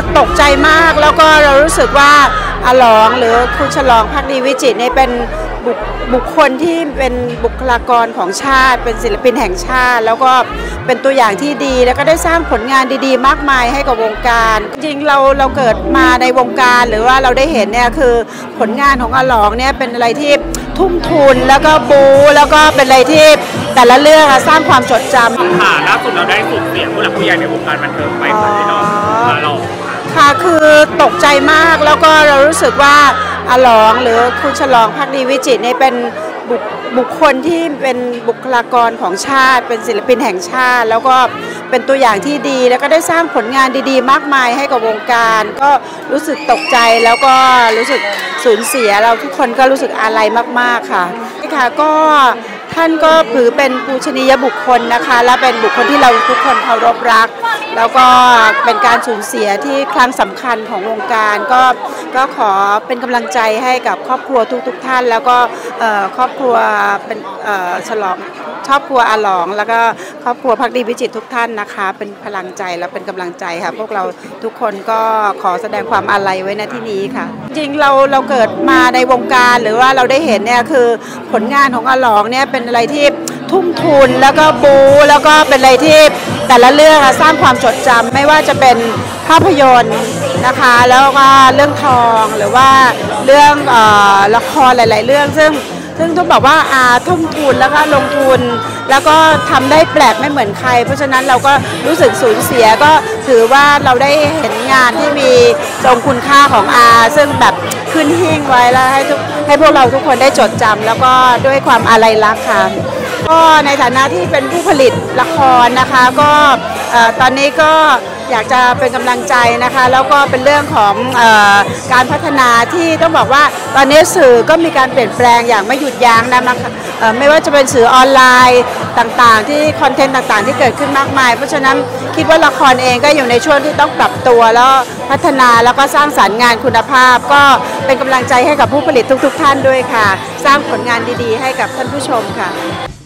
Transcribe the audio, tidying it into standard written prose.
ตกใจมากแล้วก็เรารู้สึกว่าอาหลองหรือคุณฉลองภักดีวิจิตรเนี่ยเป็นบุคคลที่เป็นบุคลากรของชาติเป็นศิลปินแห่งชาติแล้วก็เป็นตัวอย่างที่ดีแล้วก็ได้สร้างผลงานดีๆมากมายให้กับวงการจริงๆเราเกิดมาในวงการหรือว่าเราได้เห็นเนี่ยคือผลงานของอาหลองเนี่ยเป็นอะไรที่ทุ่มทุนแล้วก็บูแล้วก็เป็นอะไรที่แต่ละเรื่องสร้างความจดจำค่ะล่าสุดเราได้สูญเสียผู้หลักผู้ใหญ่ในวงการบันเทิงไปค่ะพี่น้องเราค่ะคือตกใจมากแล้วก็เรารู้สึกว่าอาหลองหรือคุณฉลองภักดีวิจิตรเนี่ยเป็นบุคคลที่เป็นบุคลากรของชาติเป็นศิลปินแห่งชาติแล้วก็เป็นตัวอย่างที่ดีแล้วก็ได้สร้างผลงานดีๆมากมายให้กับวงการก็รู้สึกตกใจแล้วก็รู้สึกสูญเสียเราทุกคนก็รู้สึกอาลัยมากๆค่ะค่ะก็ท่านก็ถือเป็นปูชนียบุคคลนะคะและเป็นบุคคลที่เราทุกคนเคารพรักแล้วก็เป็นการสูญเสียที่ครั้งสำคัญของวงการก็ขอเป็นกำลังใจให้กับครอบครัวทุกท่านแล้วก็ครอบครัวเป็นฉลองครอบครัวอาหลองแล้วก็ครอบครัวภักดีวิจิตรทุกท่านนะคะเป็นพลังใจและเป็นกำลังใจค่ะพวกเราทุกคนก็ขอแสดงความอาลัยไว้ณที่นี้ค่ะจริงเราเกิดมาในวงการหรือว่าเราได้เห็นเนี่ยคือผลงานของอาหลองเนี่ยเป็นอะไรที่ทุ่มทุนแล้วก็บูแล้วก็เป็นอะไรที่แต่ละเรื่องสร้างความจดจำไม่ว่าจะเป็นภาพยนตร์นะคะแล้วก็เรื่องทองหรือว่าเรื่องละครหลายๆเรื่องซึ่งต้องบอกว่าทุ่มทุนแล้วก็ลงทุนแล้วก็ทำได้แปลกไม่เหมือนใครเพราะฉะนั้นเราก็รู้สึกสูญเสียก็ถือว่าเราได้เห็นงานที่มีทรงคุณค่าของซึ่งแบบขึ้นหิ้งไว้แล้วให้พวกเราทุกคนได้จดจำแล้วก็ด้วยความอาลัยรักค่ะก็ในฐานะที่เป็นผู้ผลิตละครนะคะก็ตอนนี้ก็อยากจะเป็นกำลังใจนะคะแล้วก็เป็นเรื่องของการพัฒนาที่ต้องบอกว่าตอนนี้สื่อก็มีการเปลี่ยนแปลงอย่างไม่หยุดยั้งนะคะไม่ว่าจะเป็นสื่อออนไลน์ต่างๆที่คอนเทนต์ต่างๆที่เกิดขึ้นมากมายเพราะฉะนั้นคิดว่าละครเองก็อยู่ในช่วงที่ต้องปรับตัวแล้วพัฒนาแล้วก็สร้างสรรค์งานคุณภาพก็เป็นกำลังใจให้กับผู้ผลิตทุกๆท่านด้วยค่ะสร้างผลงานดีๆให้กับท่านผู้ชมค่ะ